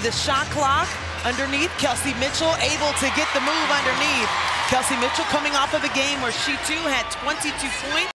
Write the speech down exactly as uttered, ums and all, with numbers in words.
the shot clock underneath. Kelsey Mitchell able to get the move underneath. Kelsey Mitchell coming off of a game where she too had twenty-two points.